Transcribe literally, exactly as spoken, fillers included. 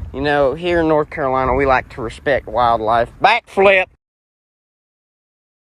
You know, here in North Carolina, we like to respect wildlife. Backflip.